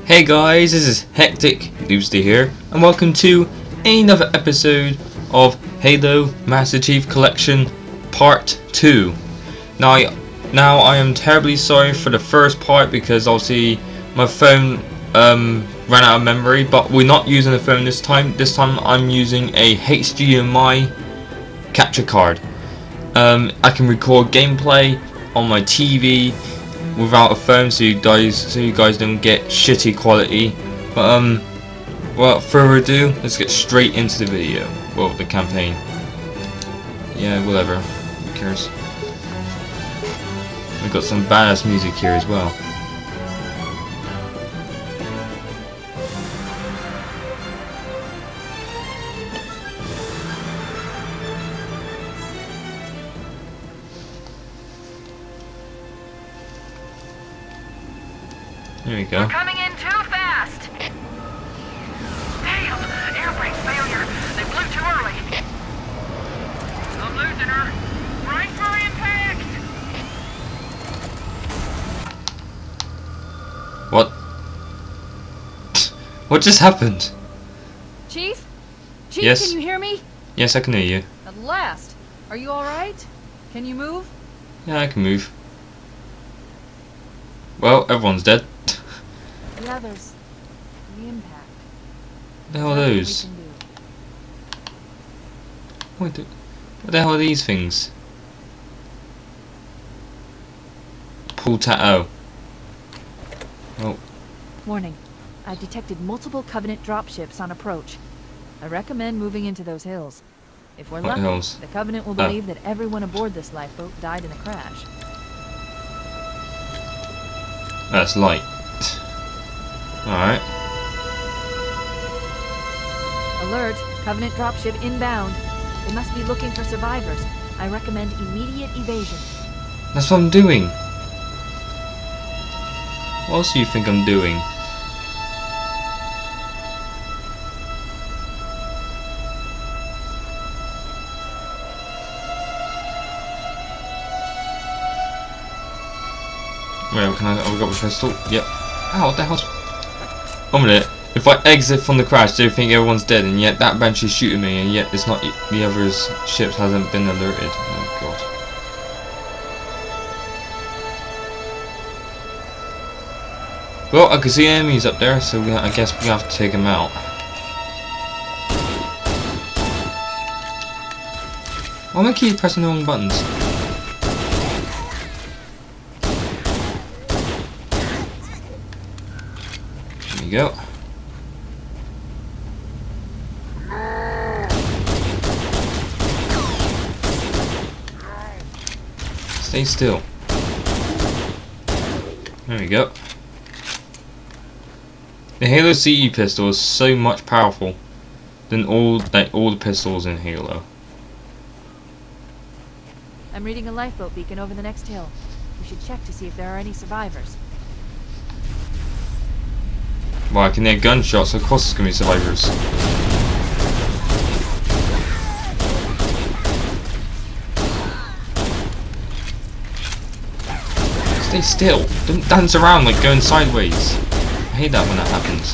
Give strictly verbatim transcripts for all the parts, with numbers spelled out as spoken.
Hey guys, this is Hectic Doomsday here, and welcome to another episode of Halo Master Chief Collection Part two. Now I, now I am terribly sorry for the first part because obviously my phone um, ran out of memory, but we're not using the phone this time. This time I'm using a H D M I capture card. Um, I can record gameplay on my T V without a phone, so you guys, so you guys don't get shitty quality. But um, without further ado, let's get straight into the video. Well, the campaign. Yeah, whatever. Who cares? We've got some badass music here as well. There we go. We're coming in too fast. Damn, air brake failure. They blew too early. I'm losing her. Brace for impact. What? What just happened? Chief? Chief, Yes? can you hear me? Yes, I can hear you. At last. Are you alright? Can you move? Yeah, I can move. Well, everyone's dead. The others. The impact. What the hell are Nothing we those? can do. What the, what the hell are these things? Pull ta- oh. Oh. Warning. I've detected multiple Covenant dropships on approach. I recommend moving into those hills. If we're What lucky, hills? the Covenant will Oh. believe that everyone aboard this lifeboat died in the crash. That's light. Alright. Alert! Covenant dropship inbound. They must be looking for survivors. I recommend immediate evasion. That's what I'm doing. What else do you think I'm doing? Wait, can I? Oh, we got the pistol. Yep. Ow, what the hell's... One minute. If I exit from the crash, they think everyone's dead, and yet that bench is shooting me, and yet it's not. The others' ships hasn't been alerted. Oh god. Well, I can see enemies up there, so we, I guess we have to take them out. Why am I keep pressing the wrong buttons? There you go. Stay still. There we go. The Halo C E pistol is so much powerful than all like all the pistols in Halo. I'm reading a lifeboat beacon over the next hill. We should check to see if there are any survivors. Well, I can hear gunshots, so of course there's gonna be survivors. Stay still. Don't dance around like going sideways. I hate that when that happens.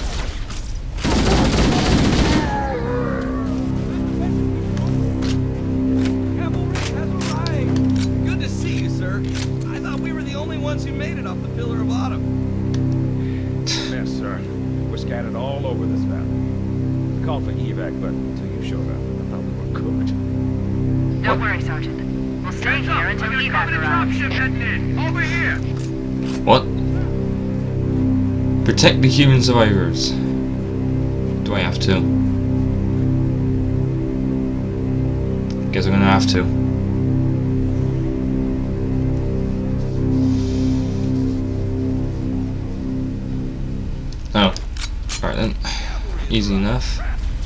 Cavalry has arrived. Good to see you, sir. I thought we were the only ones who made it off the Pillar of Autumn. Yes, sir. We're scattered all over this valley. We called for evac, but until you showed up, I thought we were cooked. Don't worry, Sergeant. We'll stay here until evac arrives. Dropship heading in. Over here. What? Protect the human survivors. Do I have to? Guess I'm gonna have to. Oh. Alright then. Easy enough.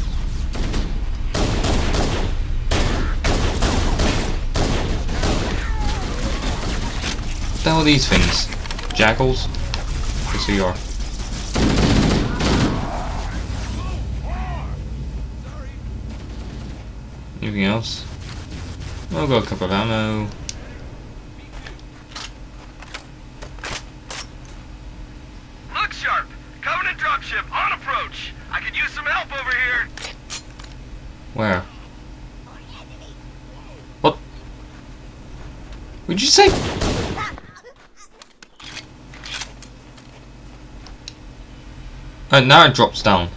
What the hell are these things? Jackals? Yes, they are. Anything else? I'll got a couple of ammo. Look sharp! Covenant Covenant dropship on approach. I could use some help over here. Where? What? What'd you say? And now it drops down.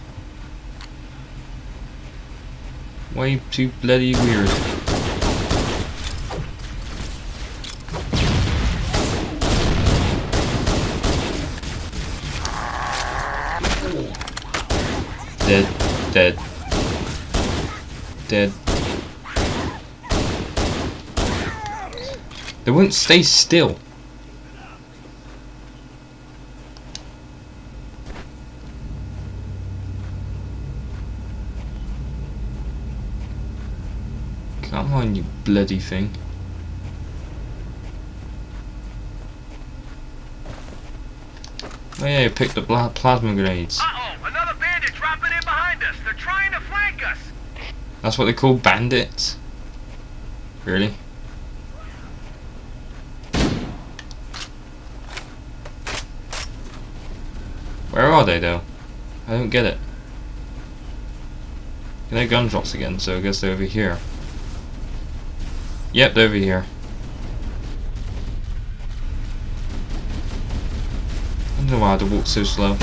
Way too bloody weird. Dead, dead, dead. They wouldn't stay still. Come on, you bloody thing. Oh yeah, you picked up pla plasma grenades. Uh-oh, another bandit dropping in behind us. They're trying to flank us. That's what they call bandits? Really? Where are they though? I don't get it. Their gun drops again, so I guess they're over here. Yep, they're over here. I don't know why I had to walk so slow.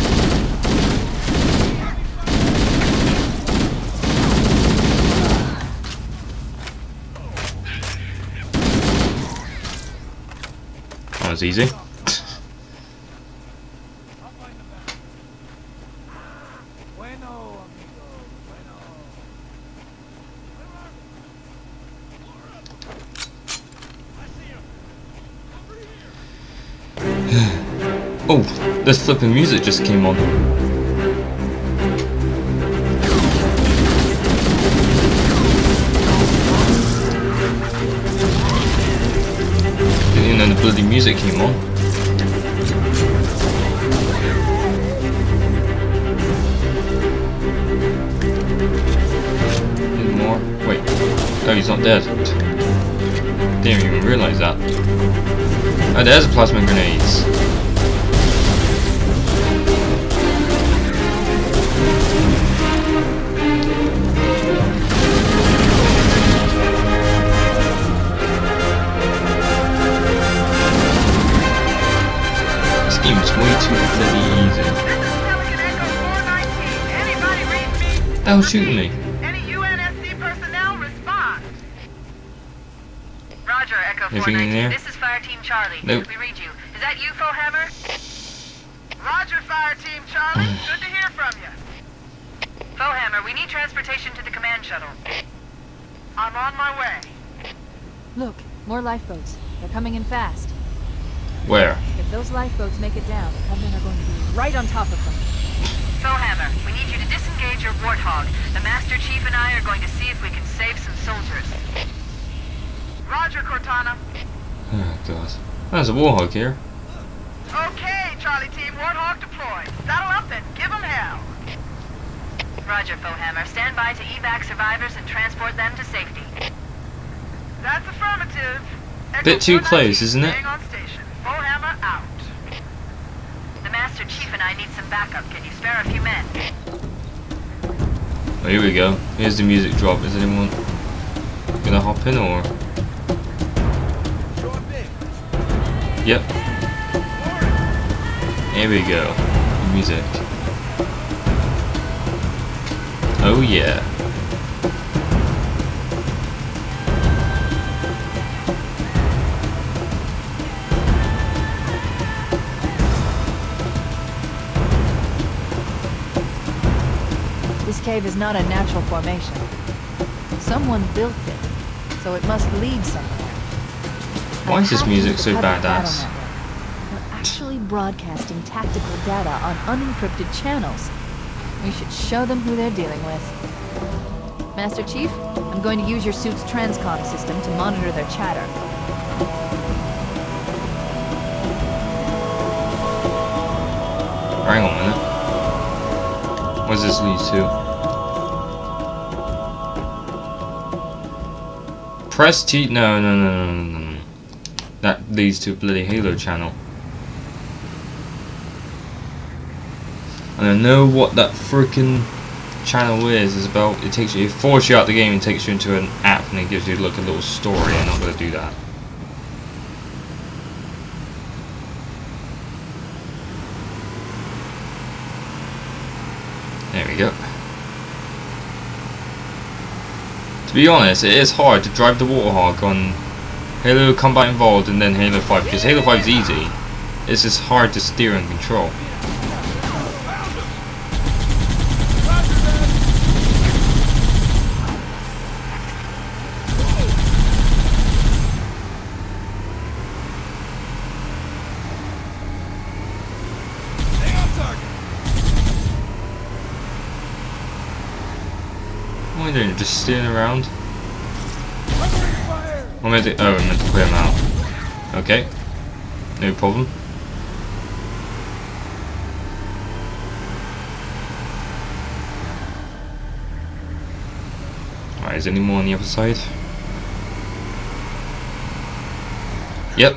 That was easy. Oh, this flipping music just came on. Didn't even know the bloody music came on. Need more? Wait. Oh, he's not dead. Didn't even realise that. Oh, there's a plasma grenades. This game's way too bloody easy. This is Pelican Echo four nineteen. Anybody read me? That was shooting me. Any U N S C personnel respond. Roger, Echo four Anything in nineteen. there? This is Fire Team Charlie. Nope. We read you. Is that you, Fohammer? Roger, Fire Team Charlie. Good to hear from you. Fohammer, we need transportation to the command shuttle. I'm on my way. Look, more lifeboats. They're coming in fast. Where? If those lifeboats make it down, the Covenant are going to be right on top of them. Fohammer, we need you to disengage your Warthog. The Master Chief and I are going to see if we can save some soldiers. Roger, Cortana. Oh god. There's a Warhog here. Okay, Charlie Team, Warthog deployed. Saddle up and give them hell. Roger, Fohammer. Stand by to evac survivors and transport them to safety. That's affirmative. Echo Bit too four nineteen, close, isn't it? staying on station. Fohammer out. The Master Chief and I need some backup. Can you spare a few men? Oh, here we go. Here's the music drop. Is anyone gonna hop in or? Yep. Here we go. Music. Oh yeah. This cave is not a natural formation. Someone built it, so it must lead somewhere. Why is this Hacked music into so the Covenant badass? battle network. They're actually broadcasting tactical data on unencrypted channels. We should show them who they're dealing with. Master Chief, I'm going to use your suit's transcom system to monitor their chatter. Hang on a minute. What does this lead to? Press T. No, no, no, no, no, no. That leads to a bloody Halo channel. And I know what that freaking channel is. Is about. It takes you, it forces you out the game and takes you into an app, and it gives you like a little story. I'm not gonna do that. There we go. To be honest, it is hard to drive the Warthog on Halo Combat Evolved and then Halo five, because Halo five is easy. It's just hard to steer and control. What am I doing? Just steering around? What am I doing? Oh, I meant to clear him out. Okay. No problem. Alright, is there any more on the other side? Yep.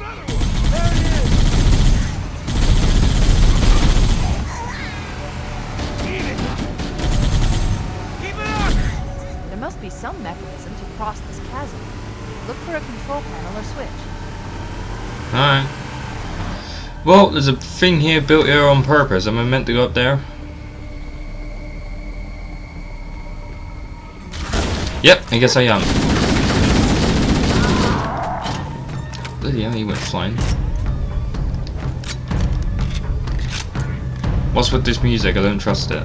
There must be some mechanism to cross this chasm. Look for a control panel or switch. Alright. Well, there's a thing here built here on purpose. Am I meant to go up there? Yep, I guess I am. Bloody hell, he went flying. What's with this music? I don't trust it.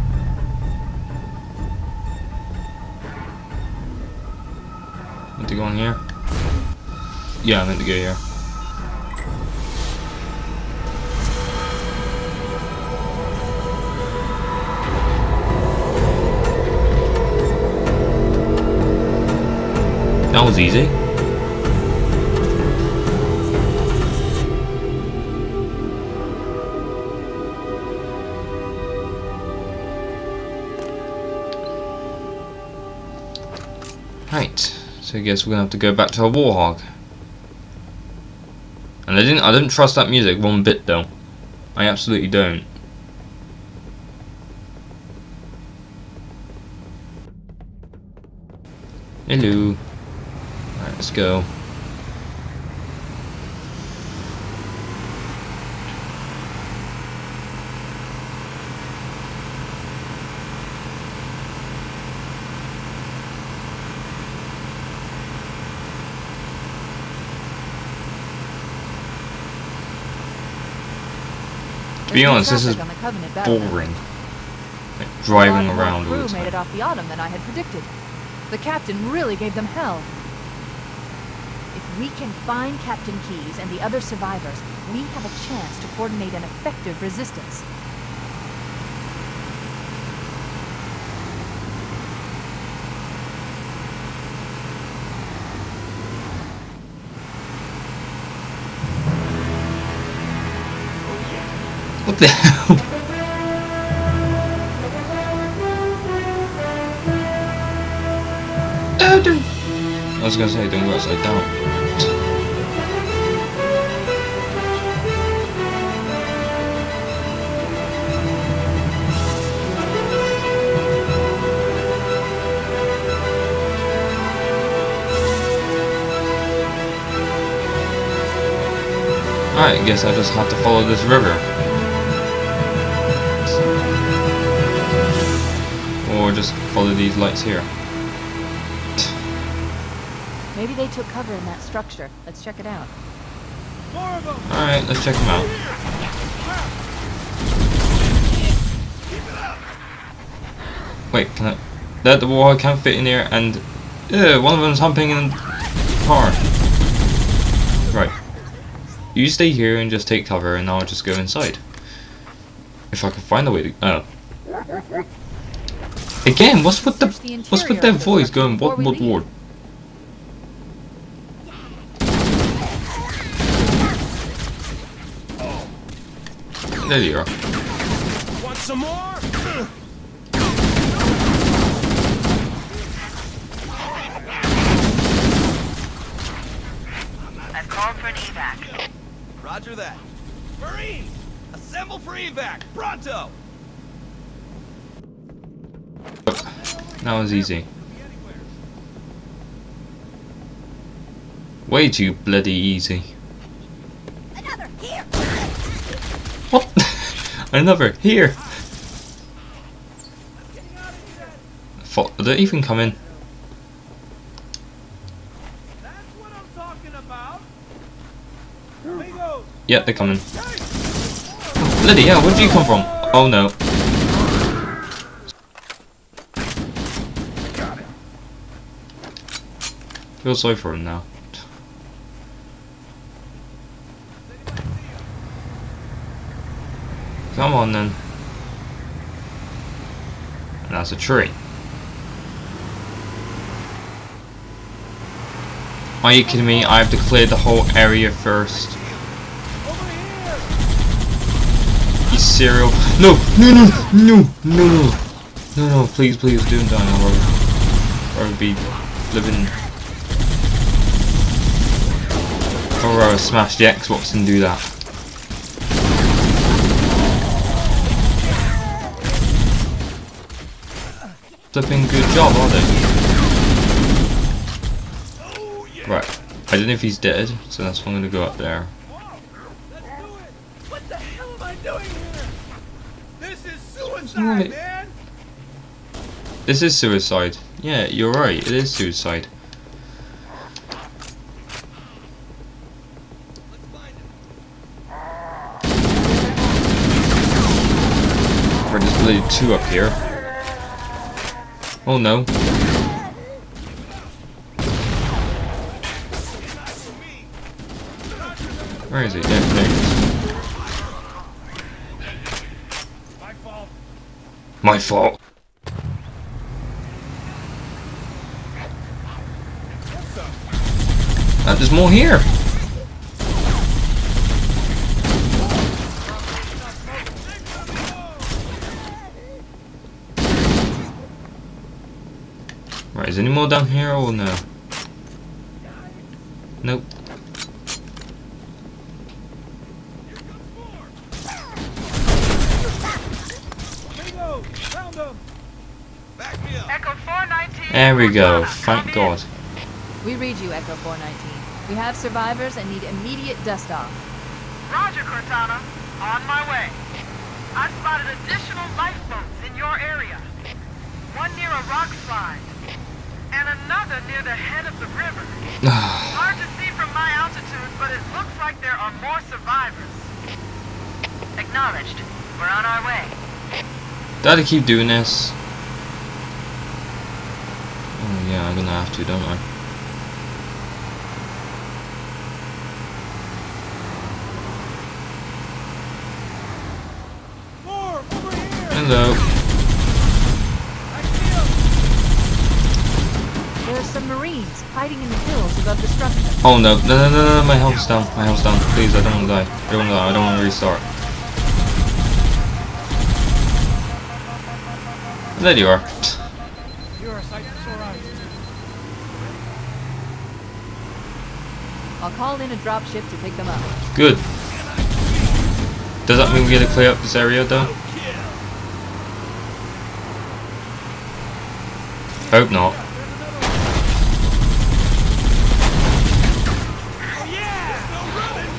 Meant to go on here? Yeah, I meant to go here. That was easy. Right, so I guess we're gonna have to go back to our Warthog. And I didn't I didn't trust that music one bit though. I absolutely don't. Hello. Alright, let's go. To be honest, this is boring. Like driving around all the time. Made it off the Autumn than I had predicted. The captain really gave them hell. If we can find Captain Keyes and the other survivors, we have a chance to coordinate an effective resistance. What the hell? Oh, don't. I was gonna say, don't go upside down. Alright, I guess I just have to follow this river. Or just follow these lights here. Maybe they took cover in that structure. Let's check it out. Alright, let's check them out. Wait, can I... That the Warthog can't fit in here and... Ew, one of them's humping in the car. Right. You stay here and just take cover and I'll just go inside. If I can find a way to... Oh. Again, what's with the... What's with their voice going... What, what, what? There you are. Want some more? I've called for an evac. Roger that. Marines, assemble for evac, pronto! That was easy. Way too bloody easy. What? Another here. Fuck, did they even come in? That's what I'm talking about. Amigos. Yeah, they're coming. Bloody hell, where did you come from? Oh no. Feel sorry for him now. Come on then. And that's a tree. Are you kidding me? I have to clear the whole area first. You serial? No! No! No! No! No! No! No! No! Please! Please! Don't die! I'd rather, rather be living. Or rather smash the Xbox and do that. Flipping good job, are they? Right. I don't know if he's dead, so that's why I'm gonna go up there. Let's do it. What the hell am I doing here? This is suicide, Right. man. This is suicide. Yeah, you're right. It is suicide. Let's find him. Right, there's literally two up here. Oh no. Where is he? Yeah, there he is. My fault. My fault. Uh, there's more here. Right, is any more down here or no? Nope. Amigos, found him. Back me up. Echo four nineteen. There we go. Cortana, Thank copy God. We read you, Echo four nineteen. We have survivors and need immediate dust off. in. Roger, Cortana. On my way. I've spotted additional lifeboats in your area. One near a rock slide. And another near the head of the river. Hard to see from my altitude, but it looks like there are more survivors. Acknowledged. We're on our way. Gotta keep doing this. Oh yeah, I'm gonna have to, don't I? More over here. Hello. Back me up. There are some Marines hiding in the hills above the structure. Oh no, no, no, no, no, my health's down. My health's down. Please, I don't want to die. I don't want to die. I don't want to restart. There you are. You're a sight for sore eyes. I'll call in a dropship to pick them up. Good. Does that mean we get to clear up this area though? Hope not. Oh yeah! No running.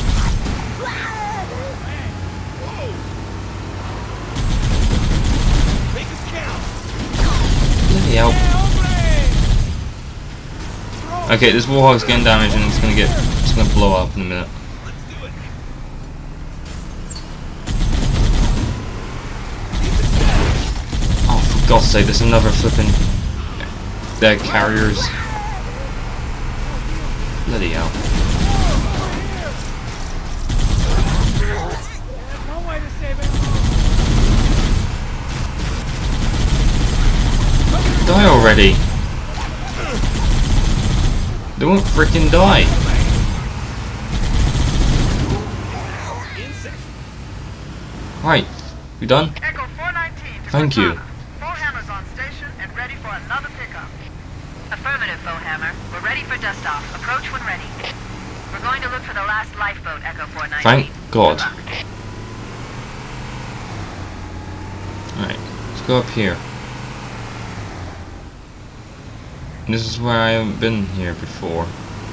Whoa! Make us count. Bloody hell. Okay, this Warhog's getting damaged and it's gonna get, it's gonna blow up in a minute. Let's do it. Oh, for God's sake, there's another flipping dead carriers. Bloody hell. One way to save it. Die already! They won't freaking die! Right, you done? Echo four nineteen to Thank you. Cortana. Bowhammer's on station and ready for another pickup. Affirmative, Bowhammer. We're ready for dust off. Approach when ready. We're going to look for the last lifeboat, Echo four nineteen. Thank God. Good luck. Alright, let's go up here. This is where I haven't been here before.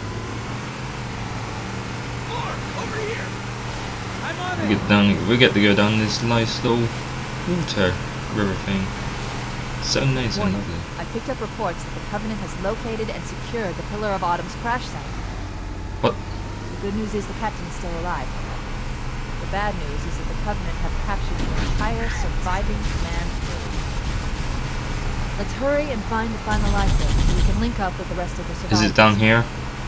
More! Over here! I'm on We it! get down. We get to go down this nice little water river thing. So nice and Warning. lovely. I picked up reports that the Covenant has located and secured the Pillar of Autumn's crash site. What? The good news is the captain is still alive. The bad news is that the Covenant have captured the entire surviving command crew. Let's hurry and find the final lifeboat so we can link up with the rest of the survivors. Is it down here?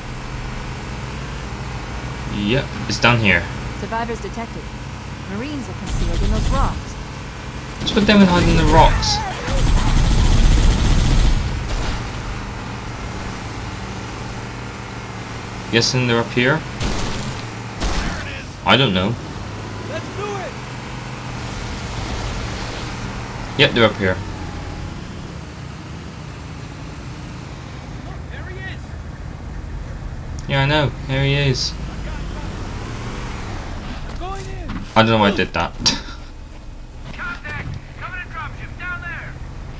Yep, it's down here. Survivors detected. Marines are concealed in those rocks. Let's put them hiding in the rocks. Guessing they're up here? There it is! I don't know. Let's do it! Yep, they're up here. Look, there he is! Yeah, I know. Here he is. I'm going in! I don't know why I did that. Contact! Coming in dropship down there!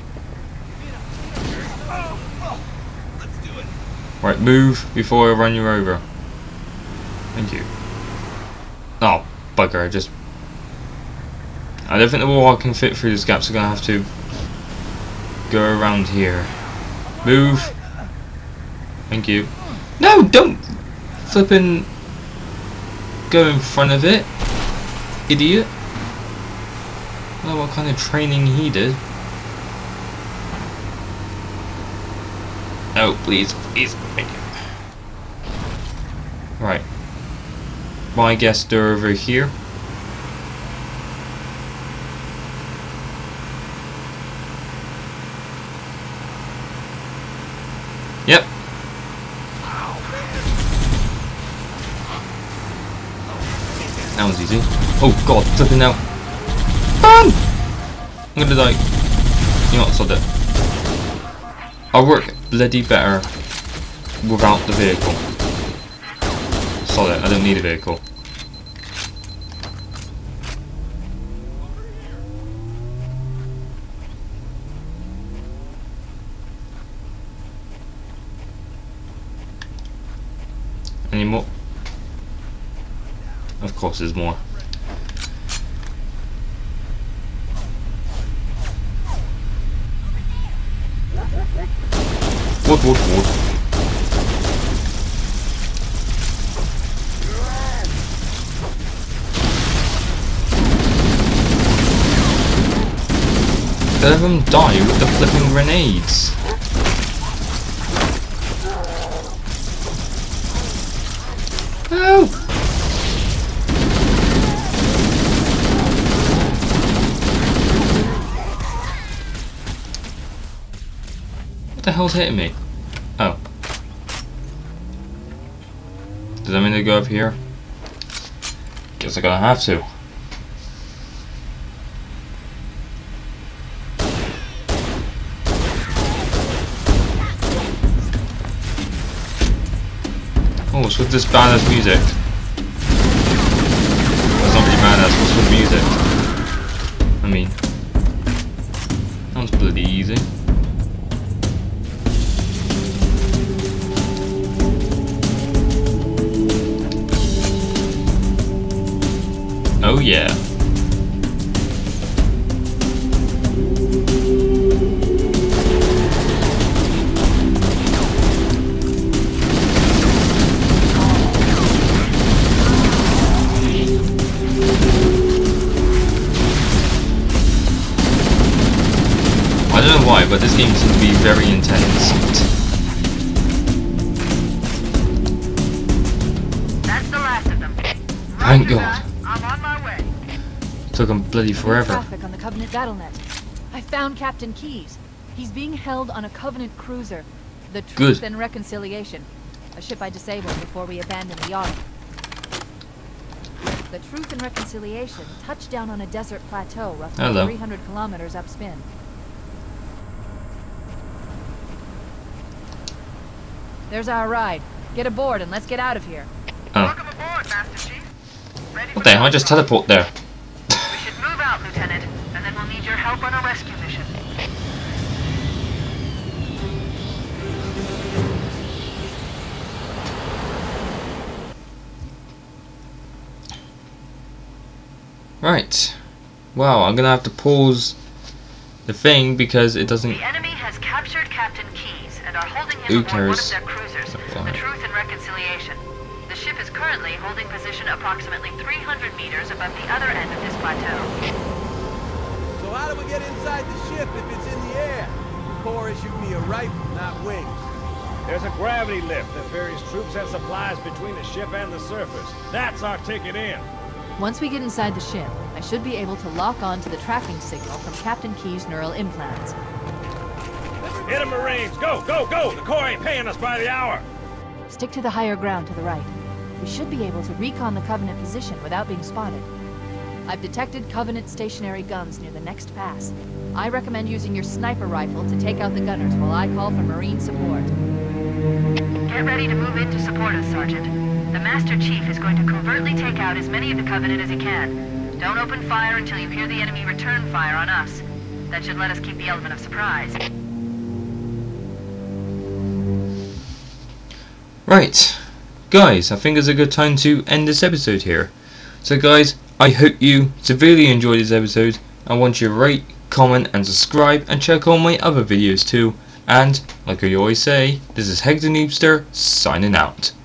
Oh, oh, let's do it! Right, move before I run you over. Thank you. Oh, bugger, I just... I don't think the wall can fit through these gaps, so I'm gonna have to go around here. Move! Thank you. No, don't flippin' go in front of it, idiot. I don't know what kind of training he did. Oh, please, please, thank you. Right. Well, I guess they're over here. Yep. That was easy. Oh god, flipping now. Run! I'm gonna die. You know what, sod it. I'll work bloody better without the vehicle. Sod it, I don't need a vehicle. Any more? Of course there's more. What, what, what? Let them die with the flipping grenades. Oh! What the hell's hitting me? Oh. Does that mean to go up here? Guess I'm gonna have to. Oh, what's with this badass music? It's not really badass, what's with music? I mean, sounds bloody easy. Oh yeah. I don't know why, but this game seems to be very intense. That's the last of them. Thank Roger God. that. I'm on my way. Took them bloody forever. Traffic on the Covenant BattleNet. I found Captain Keyes. He's being held on a Covenant cruiser, the Truth Good. and Reconciliation, a ship I disabled before we abandoned the Autumn. The Truth and Reconciliation touched down on a desert plateau roughly Hello. three hundred kilometers upspin. There's our ride. Get aboard and let's get out of here. Oh. Welcome aboard, Master Chief. Ready What the hell? I just teleport there. We should move out, Lieutenant, and then we'll need your help on a rescue mission. Right. Well, I'm gonna have to pause the thing because it doesn't. The enemy has captured Captain Keyes and are holding him Who aboard one of cares? their cruisers, the Truth and Reconciliation. The ship is currently holding position approximately three hundred meters above the other end of this plateau. So how do we get inside the ship if it's in the air? The Corps issued me a rifle, not wings. There's a gravity lift that ferries troops and supplies between the ship and the surface. That's our ticket in. Once we get inside the ship, I should be able to lock on to the tracking signal from Captain Keyes' neural implants. Hit 'em, Marines! Go, go, go! The Corps ain't paying us by the hour! Stick to the higher ground to the right. We should be able to recon the Covenant position without being spotted. I've detected Covenant stationary guns near the next pass. I recommend using your sniper rifle to take out the gunners while I call for Marine support. Get ready to move in to support us, Sergeant. The Master Chief is going to covertly take out as many of the Covenant as he can. Don't open fire until you hear the enemy return fire on us. That should let us keep the element of surprise. Right. Guys, I think it's a good time to end this episode here. So guys, I hope you severely enjoyed this episode. I want you to rate, comment and subscribe and check out my other videos too. And, like I always say, this is Hector Noobster signing out.